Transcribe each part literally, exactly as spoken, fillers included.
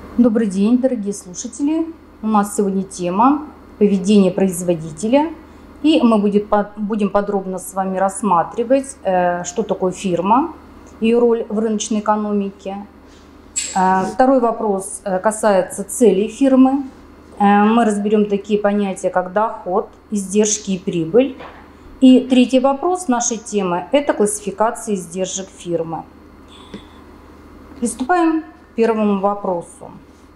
Добрый день, дорогие слушатели! У нас сегодня тема поведение производителя, и мы будем подробно с вами рассматривать, что такое фирма, ее роль в рыночной экономике. Второй вопрос касается целей фирмы. Мы разберем такие понятия, как доход, издержки и прибыль. И третий вопрос нашей темы – это классификация издержек фирмы. Приступаем к первому вопросу.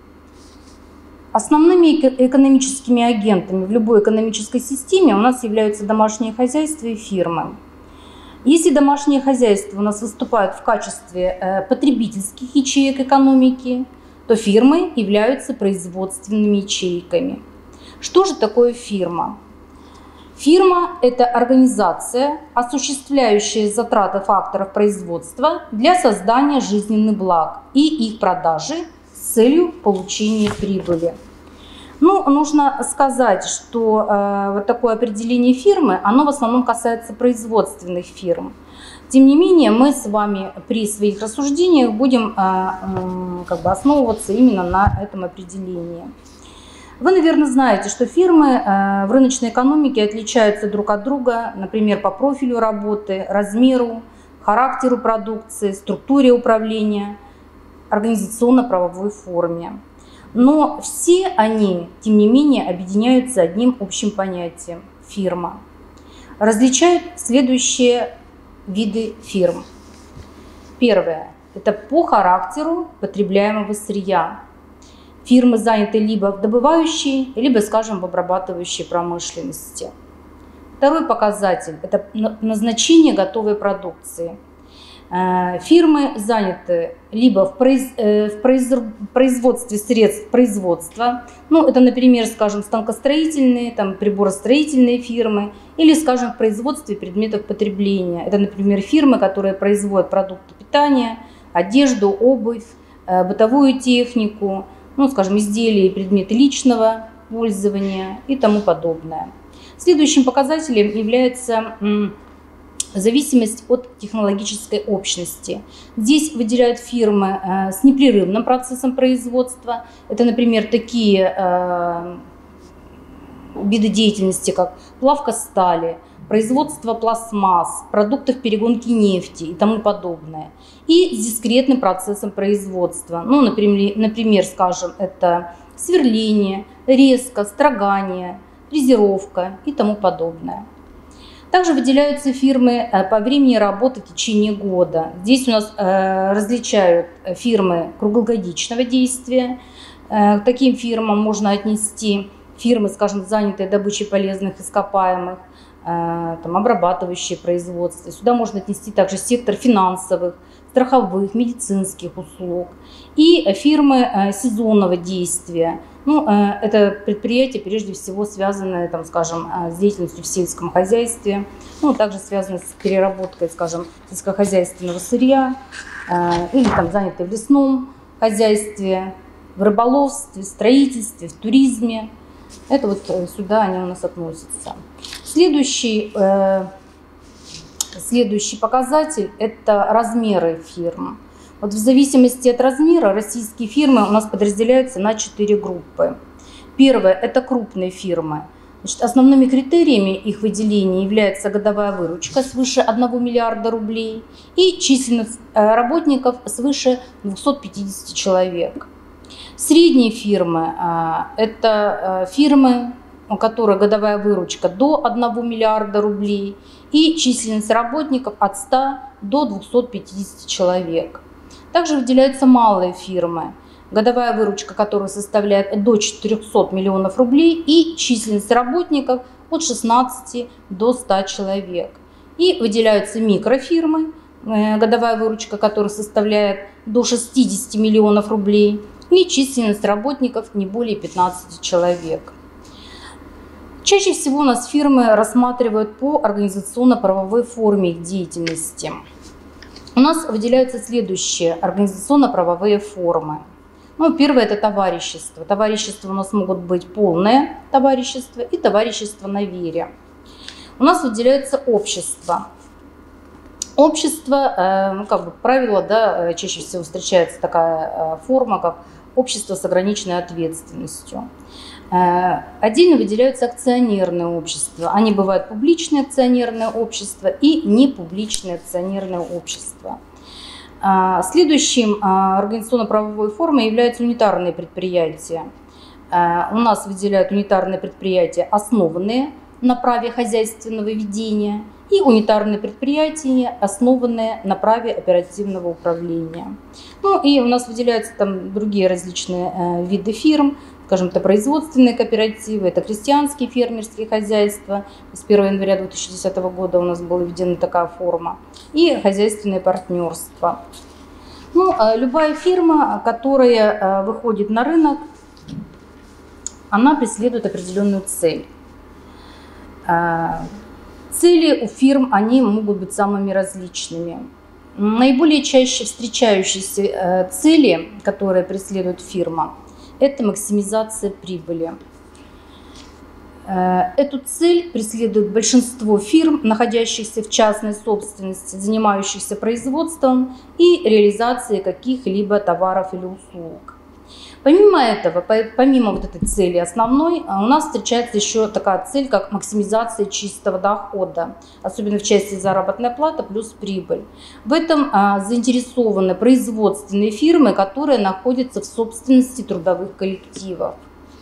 Основными экономическими агентами в любой экономической системе у нас являются домашнее хозяйство и фирмы. Если домашнее хозяйство у нас выступает в качестве потребительских ячеек экономики, то фирмы являются производственными ячейками. Что же такое фирма? Фирма – это организация, осуществляющая затраты факторов производства для создания жизненных благ и их продажи с целью получения прибыли. Ну, нужно сказать, что э, вот такое определение фирмы, оно в основном касается производственных фирм. Тем не менее, мы с вами при своих рассуждениях будем э, э, как бы основываться именно на этом определении. Вы, наверное, знаете, что фирмы э, в рыночной экономике отличаются друг от друга, например, по профилю работы, размеру, характеру продукции, структуре управления, организационно-правовой форме. Но все они, тем не менее, объединяются одним общим понятием – фирма. Различают следующие виды фирм. Первое – это по характеру потребляемого сырья. Фирмы заняты либо в добывающей, либо, скажем, в обрабатывающей промышленности. Второй показатель – это назначение готовой продукции. Фирмы заняты либо в производстве средств производства, ну это, например, скажем, станкостроительные, там, приборостроительные фирмы, или, скажем, в производстве предметов потребления. Это, например, фирмы, которые производят продукты питания, одежду, обувь, бытовую технику, ну, скажем, изделия и предметы личного пользования и тому подобное. Следующим показателем является зависимость от технологической общности. Здесь выделяют фирмы с непрерывным процессом производства. Это, например, такие виды деятельности, как плавка стали, производство пластмасс, продуктов перегонки нефти и тому подобное. И с дискретным процессом производства. Ну, например, например, скажем, это сверление, резка, строгание, фрезеровка и тому подобное. Также выделяются фирмы по времени работы в течение года. Здесь у нас различают фирмы круглогодичного действия. К таким фирмам можно отнести фирмы, скажем, занятые добычей полезных ископаемых, там, обрабатывающие производство. Сюда можно отнести также сектор финансовых, страховых, медицинских услуг и фирмы сезонного действия. Ну, это предприятия, прежде всего, связанные, там, скажем, с деятельностью в сельском хозяйстве, ну, также связанные с переработкой, скажем, сельскохозяйственного сырья, или там занятые в лесном хозяйстве, в рыболовстве, в строительстве, в туризме. Это вот сюда они у нас относятся. Следующий, э, следующий показатель – это размеры фирм. Вот в зависимости от размера российские фирмы у нас подразделяются на четыре группы. Первое – это крупные фирмы. Значит, основными критериями их выделения является годовая выручка свыше одного миллиарда рублей и численность работников свыше двухсот пятидесяти человек. Средние фирмы – это фирмы, у которых годовая выручка до одного миллиарда рублей и численность работников от ста до двухсот пятидесяти человек. Также выделяются малые фирмы, годовая выручка которой составляет до четырёхсот миллионов рублей и численность работников от шестнадцати до ста человек. И выделяются микрофирмы, годовая выручка которой составляет до шестидесяти миллионов рублей и численность работников не более пятнадцати человек. Чаще всего у нас фирмы рассматривают по организационно-правовой форме их деятельности. У нас выделяются следующие организационно-правовые формы. Ну, первое – это товарищество. Товарищества у нас могут быть полное товарищество и товарищество на вере. У нас выделяется общество. Общество, ну, как бы правило, да, чаще всего встречается такая форма, как общество с ограниченной ответственностью. Отдельно выделяются акционерные общества. Они бывают публичные акционерные общества и непубличные акционерные общества. Следующим организационно-правовой формой являются унитарные предприятия. У нас выделяют унитарные предприятия, основанные на праве хозяйственного ведения, и унитарные предприятия, основанные на праве оперативного управления. Ну и у нас выделяются там другие различные э, виды фирм, скажем, это производственные кооперативы, это крестьянские фермерские хозяйства. С первого января две тысячи десятого года у нас была введена такая форма. И хозяйственное партнерство. Ну, э, любая фирма, которая э, выходит на рынок, она преследует определенную цель. Цели у фирм, они могут быть самыми различными. Наиболее чаще встречающиеся цели, которые преследует фирма, это максимизация прибыли. Эту цель преследует большинство фирм, находящихся в частной собственности, занимающихся производством и реализацией каких-либо товаров или услуг. Помимо этого, помимо вот этой цели основной, у нас встречается еще такая цель, как максимизация чистого дохода, особенно в части заработная плата плюс прибыль. В этом заинтересованы производственные фирмы, которые находятся в собственности трудовых коллективов.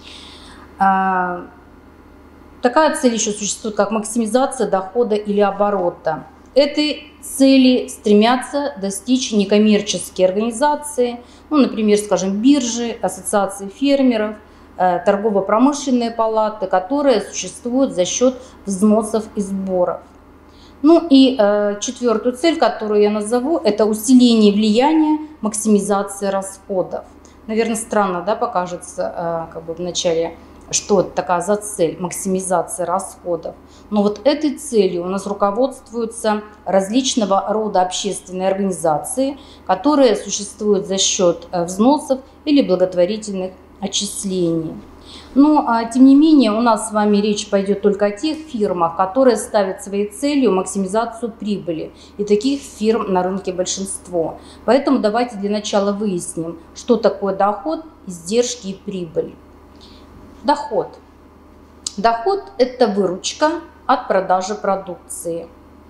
Такая цель еще существует, как максимизация дохода или оборота. Этой цели стремятся достичь некоммерческие организации, ну, например, скажем, биржи, ассоциации фермеров, торгово-промышленные палаты, которые существуют за счет взносов и сборов. Ну и э, четвертую цель, которую я назову, это усиление влияния, максимизация расходов. Наверное, странно, да, покажется э, как бы в начале, что это такая за цель, максимизация расходов. Но вот этой целью у нас руководствуются различного рода общественные организации, которые существуют за счет взносов или благотворительных отчислений. Но, тем не менее, у нас с вами речь пойдет только о тех фирмах, которые ставят своей целью максимизацию прибыли. И таких фирм на рынке большинство. Поэтому давайте для начала выясним, что такое доход, издержки и прибыль. Доход. Доход – это выручка от продажи продукции.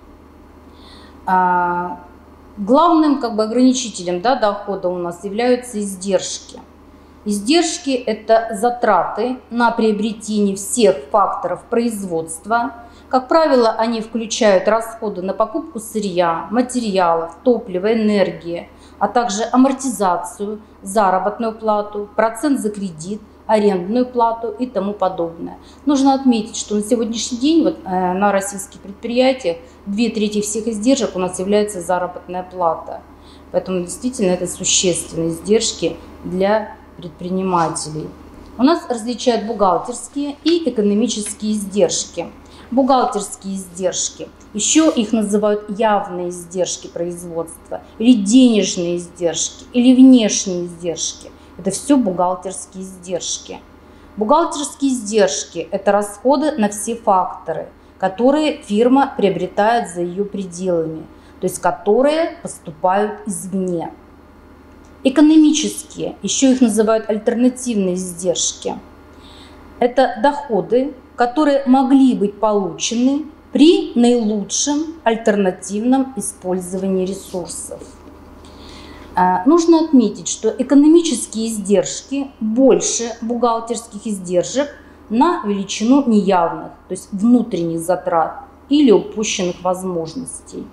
А, главным как бы ограничителем, да, дохода у нас являются издержки. Издержки – это затраты на приобретение всех факторов производства. Как правило, они включают расходы на покупку сырья, материалов, топлива, энергии, а также амортизацию, заработную плату, процент за кредит, арендную плату и тому подобное. Нужно отметить, что на сегодняшний день вот, э, на российских предприятиях две трети всех издержек у нас является заработная плата. Поэтому действительно это существенные издержки для предпринимателей. У нас различают бухгалтерские и экономические издержки. Бухгалтерские издержки, еще их называют явные издержки производства, или денежные издержки, или внешние издержки. Это все бухгалтерские издержки. Бухгалтерские издержки – это расходы на все факторы, которые фирма приобретает за ее пределами, то есть которые поступают извне. Экономические, еще их называют альтернативные издержки. Это доходы, которые могли быть получены при наилучшем альтернативном использовании ресурсов. Нужно отметить, что экономические издержки больше бухгалтерских издержек на величину неявных, то есть внутренних затрат или упущенных возможностей.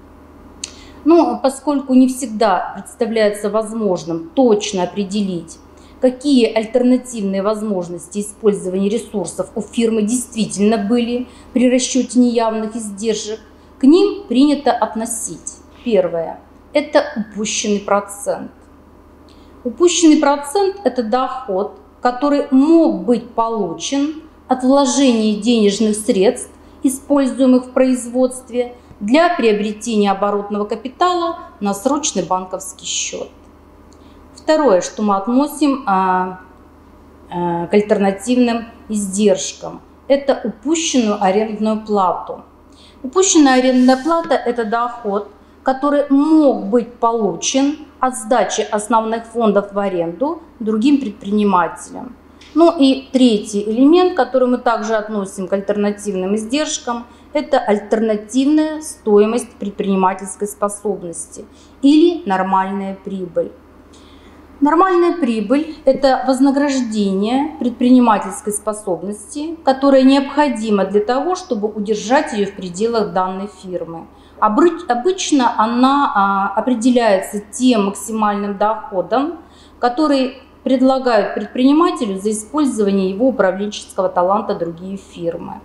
Но поскольку не всегда представляется возможным точно определить, какие альтернативные возможности использования ресурсов у фирмы действительно были при расчете неявных издержек, к ним принято относить. Первое. Это упущенный процент. Упущенный процент – это доход, который мог быть получен от вложения денежных средств, используемых в производстве, для приобретения оборотного капитала на срочный банковский счет. Второе, что мы относим а, а, к альтернативным издержкам, это упущенную арендную плату. Упущенная арендная плата – это доход, который мог быть получен от сдачи основных фондов в аренду другим предпринимателям. Ну и третий элемент, который мы также относим к альтернативным издержкам, это альтернативная стоимость предпринимательской способности или нормальная прибыль. Нормальная прибыль – это вознаграждение предпринимательской способности, которое необходимо для того, чтобы удержать ее в пределах данной фирмы. Обычно она определяется тем максимальным доходом, который предлагают предпринимателю за использование его управленческого таланта другие фирмы.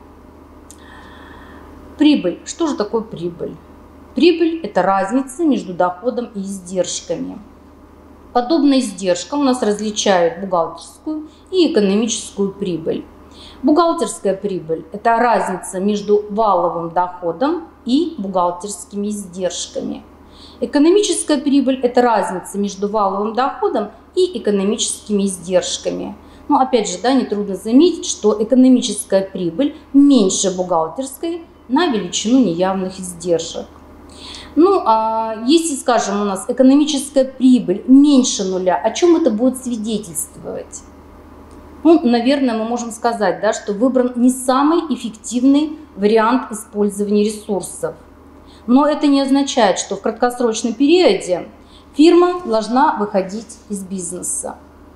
Прибыль. Что же такое прибыль? Прибыль – это разница между доходом и издержками. Подобно издержкам у нас различают бухгалтерскую и экономическую прибыль. Бухгалтерская прибыль – это разница между валовым доходом и бухгалтерскими издержками. Экономическая прибыль – это разница между валовым доходом и экономическими издержками. Но опять же, да, нетрудно заметить, что экономическая прибыль меньше бухгалтерской на величину неявных издержек. Ну, а если, скажем, у нас экономическая прибыль меньше нуля, о чем это будет свидетельствовать? Ну, наверное, мы можем сказать, да, что выбран не самый эффективный вариант использования ресурсов. Но это не означает, что в краткосрочном периоде фирма должна выходить из бизнеса.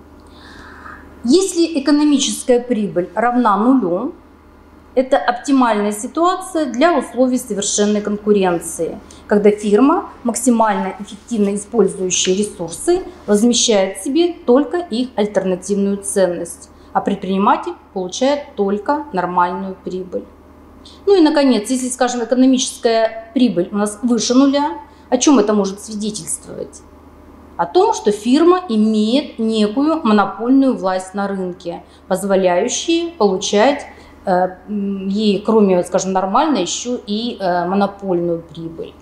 Если экономическая прибыль равна нулю, это оптимальная ситуация для условий совершенной конкуренции, когда фирма, максимально эффективно использующая ресурсы, возмещает себе только их альтернативную ценность, а предприниматель получает только нормальную прибыль. Ну и, наконец, если, скажем, экономическая прибыль у нас выше нуля, о чем это может свидетельствовать? О том, что фирма имеет некую монопольную власть на рынке, позволяющую получать ей, кроме, скажем, нормальной, еще и монопольную прибыль.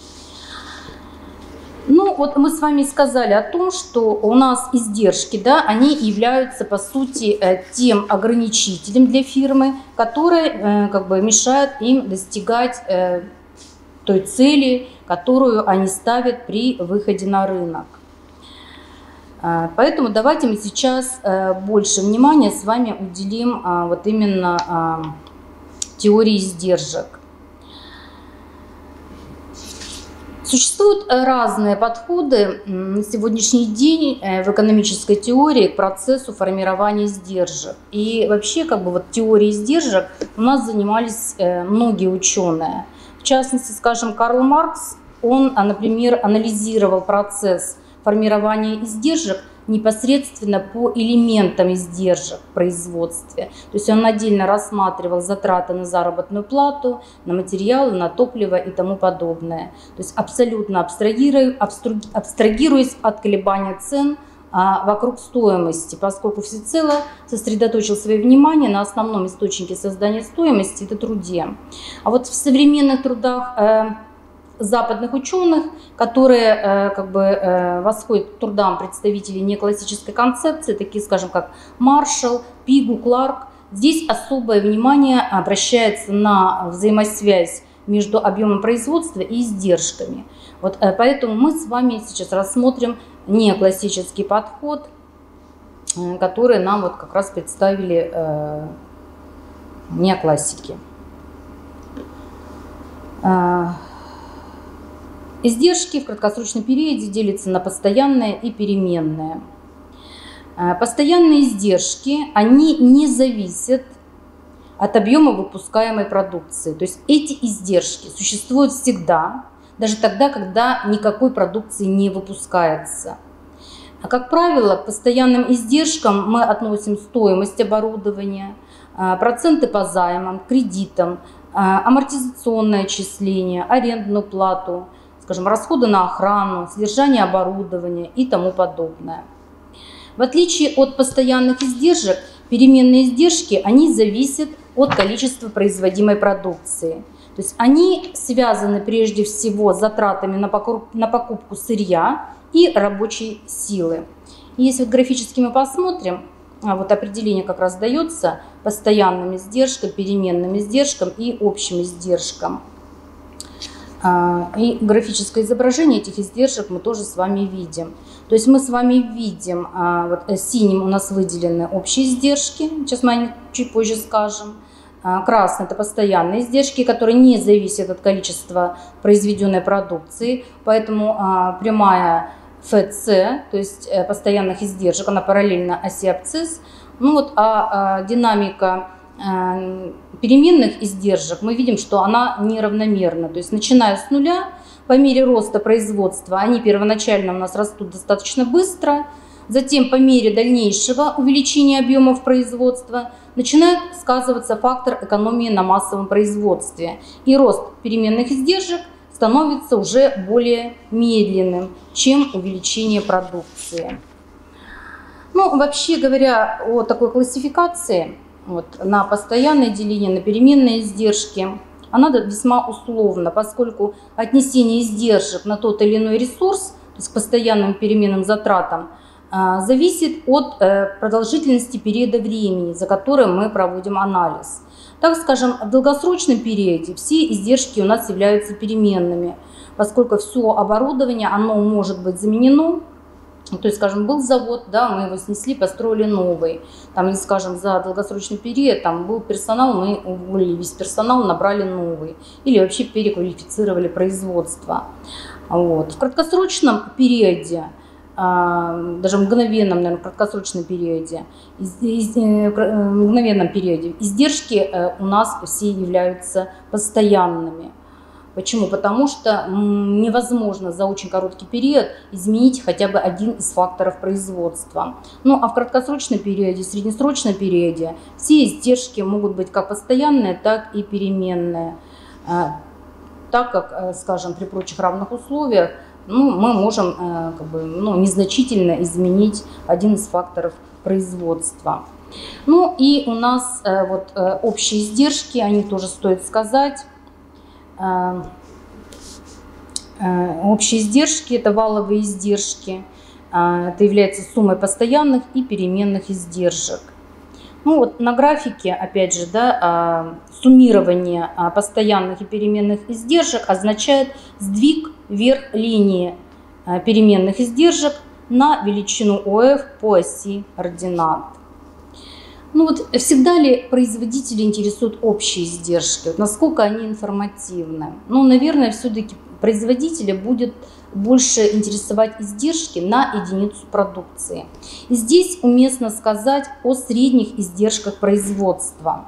Ну, вот мы с вами сказали о том, что у нас издержки, да, они являются, по сути, тем ограничителем для фирмы, который как бы мешает им достигать той цели, которую они ставят при выходе на рынок. Поэтому давайте мы сейчас больше внимания с вами уделим вот именно теории издержек. Существуют разные подходы на сегодняшний день в экономической теории к процессу формирования издержек. И вообще, как бы вот теорией издержек у нас занимались многие ученые. В частности, скажем, Карл Маркс, он, например, анализировал процесс формирования издержек непосредственно по элементам издержек в производстве. То есть он отдельно рассматривал затраты на заработную плату, на материалы, на топливо и тому подобное. То есть абсолютно абстрагируясь, абстрагируясь от колебания цен а, вокруг стоимости, поскольку всецело сосредоточил свое внимание на основном источнике создания стоимости – это труде. А вот в современных трудах э, западных ученых, которые э, как бы э, восходят к трудам представителей неклассической концепции, такие, скажем, как Маршалл, Пигу, Кларк. Здесь особое внимание обращается на взаимосвязь между объемом производства и издержками. Вот, э, поэтому мы с вами сейчас рассмотрим неклассический подход, э, который нам вот как раз представили э, неоклассики. Э, Издержки в краткосрочном периоде делятся на постоянные и переменные. Постоянные издержки, они не зависят от объема выпускаемой продукции. То есть эти издержки существуют всегда, даже тогда, когда никакой продукции не выпускается. А как правило, к постоянным издержкам мы относим стоимость оборудования, проценты по займам, кредитам, амортизационное отчисление, арендную плату, скажем, расходы на охрану, содержание оборудования и тому подобное. В отличие от постоянных издержек, переменные издержки, они зависят от количества производимой продукции. То есть они связаны прежде всего с затратами на покупку, на покупку сырья и рабочей силы. И если вот графически мы посмотрим, вот определение как раз дается постоянным издержкам, переменным издержкам и общим издержкам. И графическое изображение этих издержек мы тоже с вами видим. То есть мы с вами видим, вот синим у нас выделены общие издержки, сейчас мы о них чуть позже скажем. Красный – это постоянные издержки, которые не зависят от количества произведенной продукции, поэтому прямая эф цэ, то есть постоянных издержек, она параллельна оси абсцисс. Ну вот, а, а динамика э, переменных издержек, мы видим, что она неравномерна. То есть начиная с нуля, по мере роста производства, они первоначально у нас растут достаточно быстро, затем по мере дальнейшего увеличения объемов производства начинает сказываться фактор экономии на массовом производстве. И рост переменных издержек становится уже более медленным, чем увеличение продукции. Ну, вообще говоря о такой классификации, вот, на постоянное деление, на переменные издержки, она весьма условна, поскольку отнесение издержек на тот или иной ресурс, то есть к постоянным переменным затратам, зависит от продолжительности периода времени, за которым мы проводим анализ. Так скажем, в долгосрочном периоде все издержки у нас являются переменными, поскольку все оборудование, оно может быть заменено. То есть, скажем, был завод, да, мы его снесли, построили новый. Там, или, скажем, за долгосрочный период там был персонал, мы уволили весь персонал, набрали новый. Или вообще переквалифицировали производство. Вот. В краткосрочном периоде, даже в мгновенном, наверное, в краткосрочном периоде, в мгновенном периоде издержки у нас все являются постоянными. Почему? Потому что невозможно за очень короткий период изменить хотя бы один из факторов производства. Ну а в краткосрочном периоде, среднесрочном периоде все издержки могут быть как постоянные, так и переменные. Так как, скажем, при прочих равных условиях, ну, мы можем как бы, ну, незначительно изменить один из факторов производства. Ну и у нас вот общие издержки, они тоже стоит сказать. Общие издержки – это валовые издержки, это является суммой постоянных и переменных издержек. Ну вот на графике, опять же, да, суммирование постоянных и переменных издержек означает сдвиг вверх линии переменных издержек на величину о эф по оси ординат. Ну вот всегда ли производители интересуют общие издержки? Вот насколько они информативны? Ну, наверное, все-таки производителя будет больше интересовать издержки на единицу продукции. И здесь уместно сказать о средних издержках производства.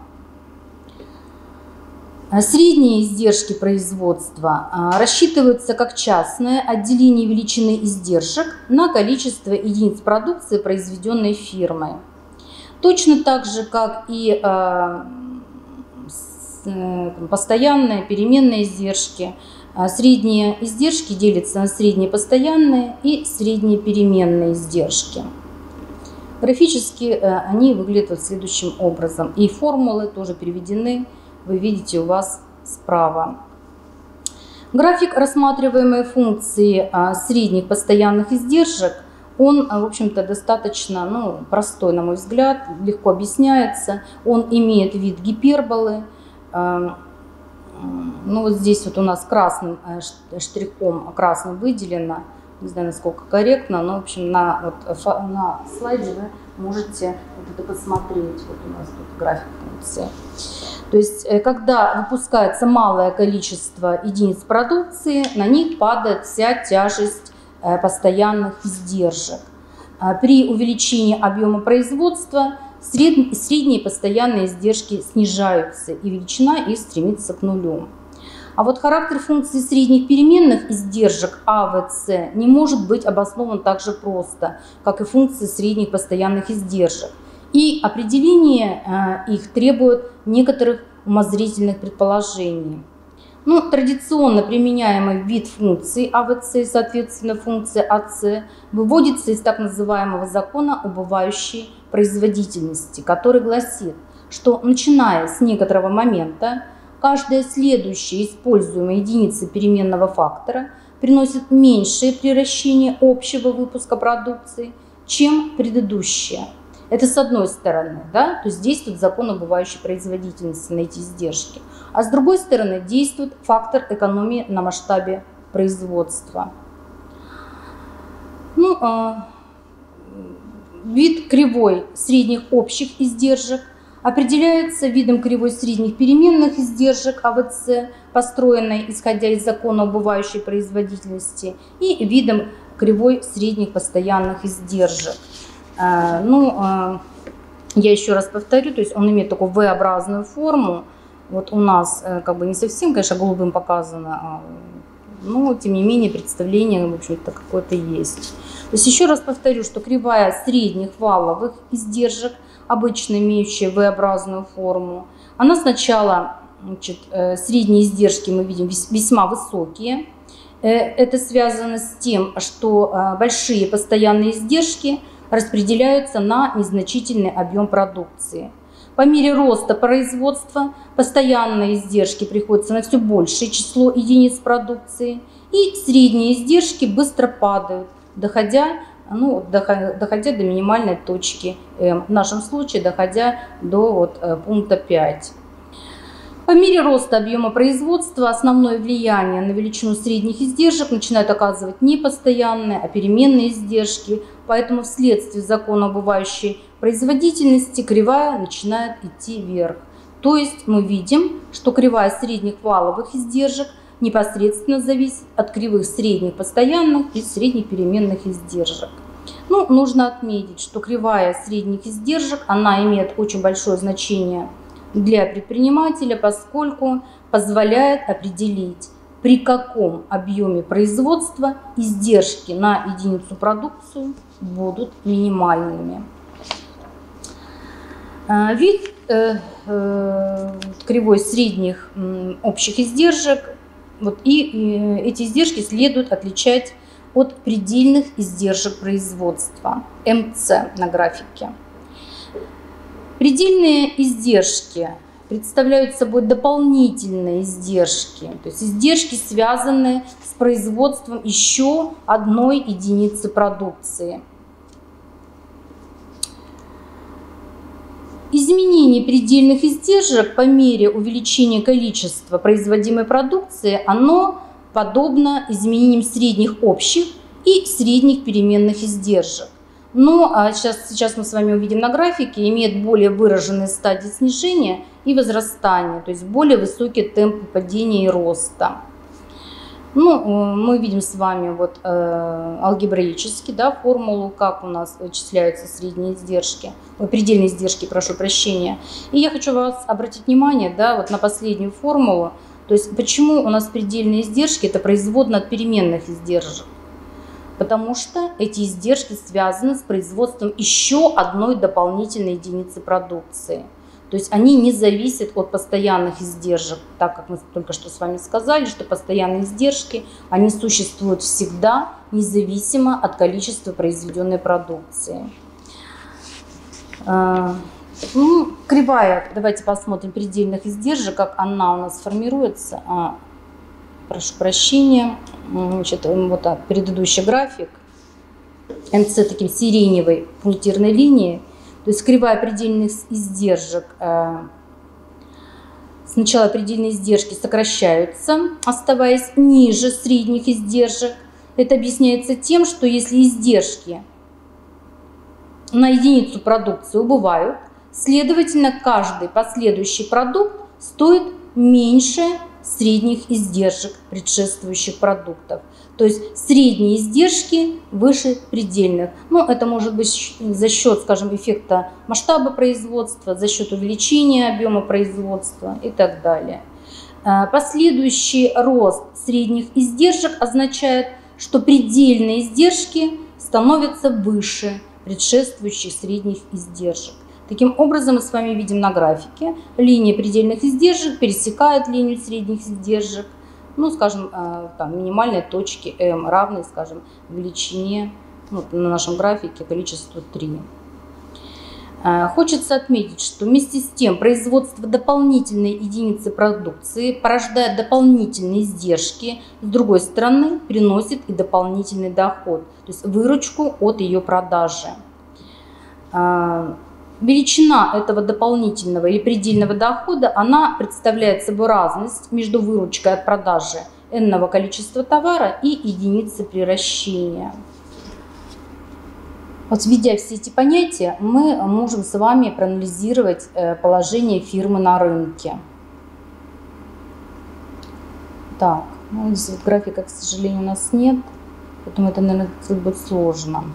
Средние издержки производства рассчитываются как частное отделение величины издержек на количество единиц продукции, произведенной фирмой. Точно так же, как и э, постоянные, переменные издержки. Средние издержки делятся на средние постоянные и средние переменные издержки. Графически э, они выглядят вот следующим образом. И формулы тоже переведены, вы видите у вас справа. График рассматриваемой функции э, средних постоянных издержек, он, в общем-то, достаточно ну, простой, на мой взгляд, легко объясняется. Он имеет вид гиперболы. Ну, вот здесь вот у нас красным штрихом, красным выделено. Не знаю, насколько корректно, но, в общем, на, вот, на слайде вы можете вот это посмотреть. Вот у нас тут график функции. То есть, когда выпускается малое количество единиц продукции, на них падает вся тяжесть постоянных издержек. При увеличении объема производства средние постоянные издержки снижаются, и величина их стремится к нулю. А вот характер функции средних переменных издержек а вэ цэ не может быть обоснован так же просто, как и функции средних постоянных издержек. И определение их требует некоторых умозрительных предположений. Ну, традиционно применяемый вид функции а вэ цэ, соответственно функция а цэ, выводится из так называемого закона убывающей производительности, который гласит, что начиная с некоторого момента каждая следующая используемая единица переменного фактора приносит меньшее приращение общего выпуска продукции, чем предыдущая. Это с одной стороны, да, то есть действует закон убывающей производительности на эти издержки. А с другой стороны действует фактор экономии на масштабе производства. Ну, вид кривой средних общих издержек определяется видом кривой средних переменных издержек А В С, построенной исходя из закона убывающей производительности, и видом кривой средних постоянных издержек. Ну, я еще раз повторю, то есть он имеет такую V-образную форму. Вот у нас как бы не совсем, конечно, голубым показано, но тем не менее представление, в общем-то, какое-то есть. То есть еще раз повторю, что кривая средних валовых издержек, обычно имеющая V-образную форму, она сначала, значит, средние издержки мы видим весьма высокие. Это связано с тем, что большие постоянные издержки распределяются на незначительный объем продукции. По мере роста производства постоянные издержки приходятся на все большее число единиц продукции, и средние издержки быстро падают, доходя, ну, доходя до минимальной точки М, в нашем случае доходя до вот, пункта пять. По мере роста объема производства основное влияние на величину средних издержек начинают оказывать не постоянные, а переменные издержки, поэтому вследствие закона убывающей производительности кривая начинает идти вверх. То есть мы видим, что кривая средних валовых издержек непосредственно зависит от кривых средних постоянных и средних переменных издержек. Ну, нужно отметить, что кривая средних издержек, она имеет очень большое значение для предпринимателя, поскольку позволяет определить, при каком объеме производства издержки на единицу продукции будут минимальными. Вид э, э, кривой средних э, общих издержек, вот, и э, эти издержки следует отличать от предельных издержек производства, М С на графике. Предельные издержки представляют собой дополнительные издержки, то есть издержки, связанные с производством еще одной единицы продукции. Изменение предельных издержек по мере увеличения количества производимой продукции, оно подобно изменениям средних общих и средних переменных издержек. Но сейчас, сейчас мы с вами увидим на графике, имеет более выраженные стадии снижения и возрастания, то есть более высокие темпы падения и роста. Ну, мы видим с вами вот, э, алгебраически, да, формулу, как у нас вычисляются средние издержки, ой, предельные издержки, прошу прощения. И я хочу вас обратить внимание, да, вот на последнюю формулу, то есть почему у нас предельные издержки – это производная от переменных издержек. Потому что эти издержки связаны с производством еще одной дополнительной единицы продукции. То есть они не зависят от постоянных издержек, так как мы только что с вами сказали, что постоянные издержки, они существуют всегда, независимо от количества произведенной продукции. Ну, кривая, давайте посмотрим предельных издержек, как она у нас формируется. Прошу прощения, значит, вот предыдущий график, М С таким сиреневой пунктирной линией, то есть кривая предельных издержек, сначала предельные издержки сокращаются, оставаясь ниже средних издержек. Это объясняется тем, что если издержки на единицу продукции убывают, следовательно, каждый последующий продукт стоит меньше средних издержек предшествующих продуктов. То есть средние издержки выше предельных. Но это может быть за счет, скажем, эффекта масштаба производства, за счет увеличения объема производства и так далее. Последующий рост средних издержек означает, что предельные издержки становятся выше предшествующих средних издержек. Таким образом, мы с вами видим на графике, линия предельных издержек пересекает линию средних издержек, ну, скажем, там, минимальной точки М, равной, скажем, величине, ну, на нашем графике количеству три. Хочется отметить, что вместе с тем производство дополнительной единицы продукции порождает дополнительные издержки, с другой стороны приносит и дополнительный доход, то есть выручку от ее продажи. Величина этого дополнительного или предельного дохода, она представляет собой разность между выручкой от продажи n-ного количества товара и единицы приращения. Вот, введя все эти понятия, мы можем с вами проанализировать положение фирмы на рынке. Так, ну, здесь вот графика, к сожалению, у нас нет, поэтому это, наверное, будет сложно.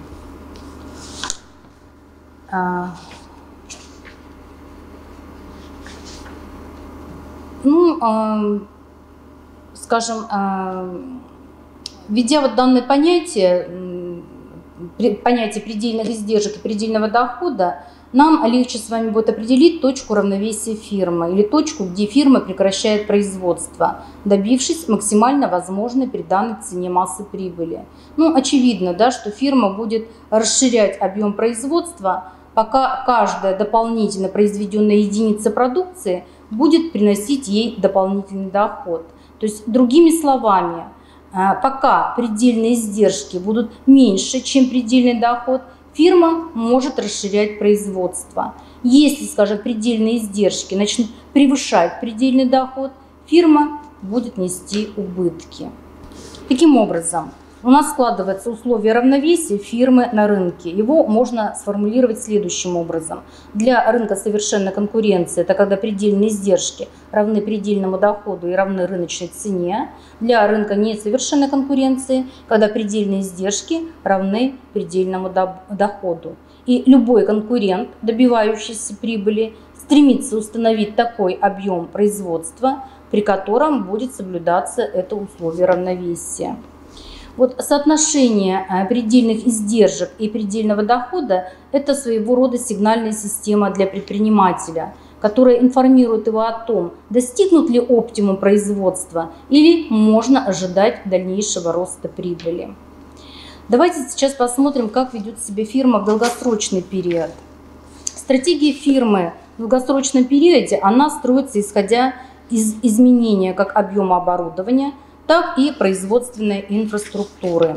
Ну, э, скажем, э, введя вот данное понятие, э, понятие предельных издержек и предельного дохода, нам легче с вами будет определить точку равновесия фирмы или точку, где фирма прекращает производство, добившись максимально возможной при данной цене массы прибыли. Ну, очевидно, да, что фирма будет расширять объем производства, пока каждая дополнительно произведенная единица продукции будет приносить ей дополнительный доход. То есть, другими словами, пока предельные издержки будут меньше, чем предельный доход, фирма может расширять производство. Если, скажем, предельные издержки начнут превышать предельный доход, фирма будет нести убытки. Таким образом, у нас складывается условие равновесия фирмы на рынке. Его можно сформулировать следующим образом. Для рынка совершенной конкуренции – это когда предельные издержки равны предельному доходу и равны рыночной цене. Для рынка несовершенной конкуренции – когда предельные издержки равны предельному доходу. И любой конкурент, добивающийся прибыли, стремится установить такой объем производства, при котором будет соблюдаться это условие равновесия. Вот соотношение предельных издержек и предельного дохода – это своего рода сигнальная система для предпринимателя, которая информирует его о том, достигнут ли оптимум производства или можно ожидать дальнейшего роста прибыли. Давайте сейчас посмотрим, как ведет себя фирма в долгосрочный период. Стратегия фирмы в долгосрочном периоде, она строится исходя из изменения как объема оборудования, так и производственной инфраструктуры.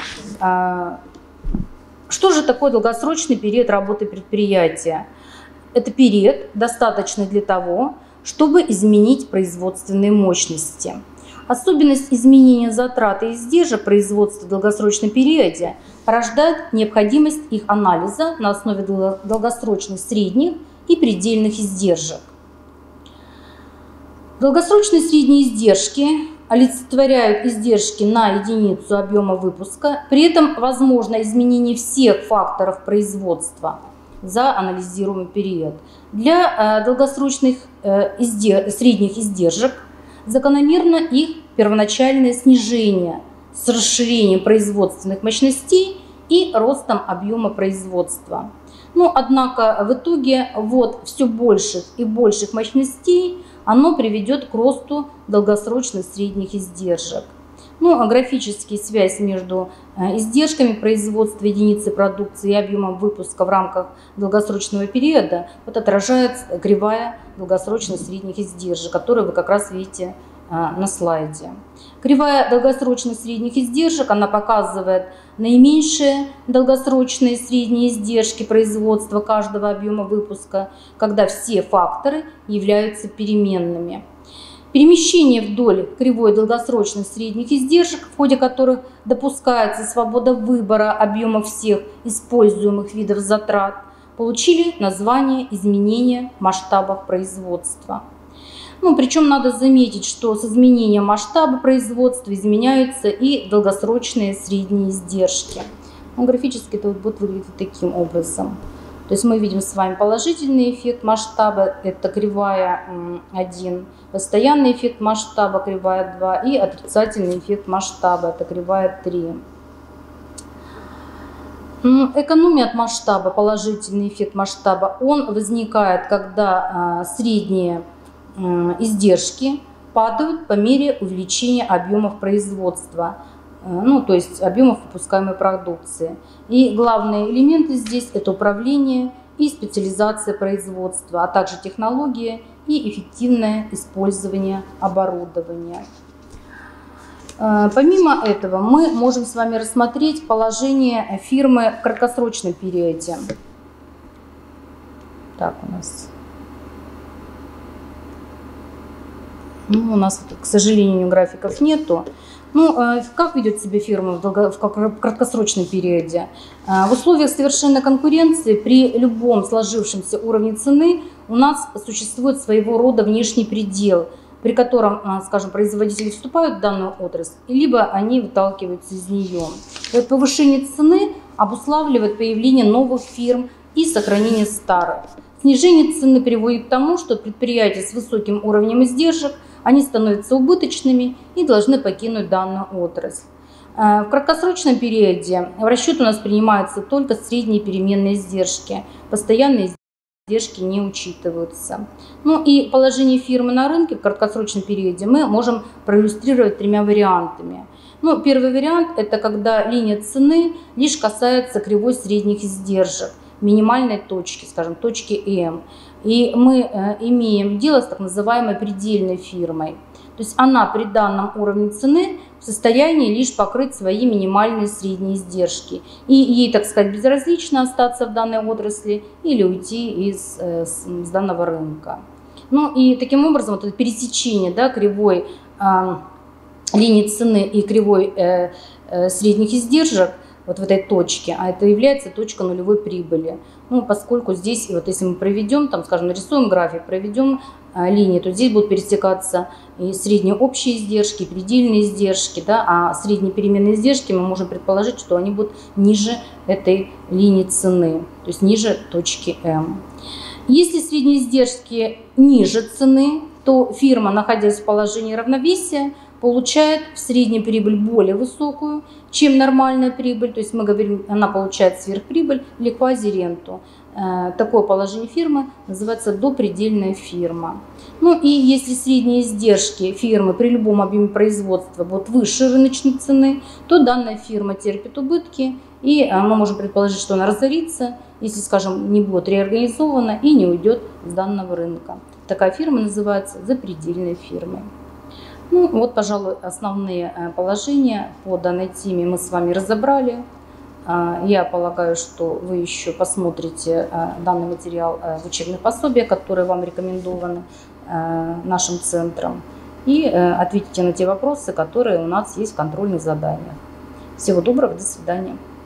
Что же такое долгосрочный период работы предприятия? Это период, достаточный для того, чтобы изменить производственные мощности. Особенность изменения затрат и издержек производства в долгосрочном периоде порождает необходимость их анализа на основе долгосрочных, средних и предельных издержек. Долгосрочные средние издержки олицетворяют издержки на единицу объема выпуска, при этом возможно изменение всех факторов производства за анализируемый период. Для долгосрочных средних издержек закономерно их первоначальное снижение с расширением производственных мощностей и ростом объема производства. Но, однако, в итоге вот все больших и больших мощностей оно приведет к росту долгосрочных средних издержек. Ну, а графические связь между издержками производства единицы продукции и объемом выпуска в рамках долгосрочного периода вот отражает кривая долгосрочных средних издержек, которую вы как раз видите на слайде. Кривая долгосрочных средних издержек, она показывает наименьшие долгосрочные средние издержки производства каждого объема выпуска, когда все факторы являются переменными. Перемещение вдоль кривой долгосрочных средних издержек, в ходе которых допускается свобода выбора объема всех используемых видов затрат, получили название изменения масштабов производства. Ну, причем надо заметить, что с изменением масштаба производства изменяются и долгосрочные средние издержки. Ну, графически это вот будет выглядеть таким образом. То есть мы видим с вами положительный эффект масштаба, это кривая один, постоянный эффект масштаба, кривая два, и отрицательный эффект масштаба, это кривая три. Экономия от масштаба, положительный эффект масштаба, он возникает, когда средние издержки падают по мере увеличения объемов производства, ну, то есть объемов выпускаемой продукции. И главные элементы здесь – это управление и специализация производства, а также технология и эффективное использование оборудования. Помимо этого, мы можем с вами рассмотреть положение фирмы в краткосрочном периоде. Так у нас. Ну, у нас, к сожалению, графиков нету. Ну, как ведет себя фирма в, долго, в краткосрочном периоде? В условиях совершенной конкуренции при любом сложившемся уровне цены у нас существует своего рода внешний предел, при котором, скажем, производители вступают в данную отрасль, либо они выталкиваются из нее. Повышение цены обуславливает появление новых фирм и сохранение старых. Снижение цены приводит к тому, что предприятия с высоким уровнем издержек они становятся убыточными и должны покинуть данную отрасль. В краткосрочном периоде в расчет у нас принимаются только средние переменные издержки, постоянные издержки не учитываются. Ну и положение фирмы на рынке в краткосрочном периоде мы можем проиллюстрировать тремя вариантами. Ну, первый вариант – это когда линия цены лишь касается кривой средних издержек, минимальной точки, скажем, точки М. И мы э, имеем дело с так называемой предельной фирмой. То есть она при данном уровне цены в состоянии лишь покрыть свои минимальные средние издержки. И ей, так сказать, безразлично остаться в данной отрасли или уйти из, э, с, с данного рынка. Ну и таким образом вот это пересечение, да, кривой э, линии цены и кривой э, э, средних издержек вот в этой точке, а это является точка нулевой прибыли. Ну, поскольку здесь, вот если мы проведем, там, скажем, нарисуем график, проведем а, линии, то здесь будут пересекаться и средние общие издержки, и предельные издержки, да, а средние переменные издержки мы можем предположить, что они будут ниже этой линии цены, то есть ниже точки М. Если средние издержки ниже цены, то фирма, находясь в положении равновесия, получает в среднем прибыль более высокую, чем нормальная прибыль. То есть мы говорим, она получает сверхприбыль или квазиренту. Такое положение фирмы называется допредельная фирма. Ну и если средние издержки фирмы при любом объеме производства будут выше рыночной цены, то данная фирма терпит убытки, и мы можем предположить, что она разорится, если, скажем, не будет реорганизована и не уйдет с данного рынка. Такая фирма называется запредельной фирмой. Ну вот, пожалуй, основные положения по данной теме мы с вами разобрали. Я полагаю, что вы еще посмотрите данный материал в учебных пособиях, которые вам рекомендованы нашим центром, и ответите на те вопросы, которые у нас есть в контрольных заданиях. Всего доброго, до свидания.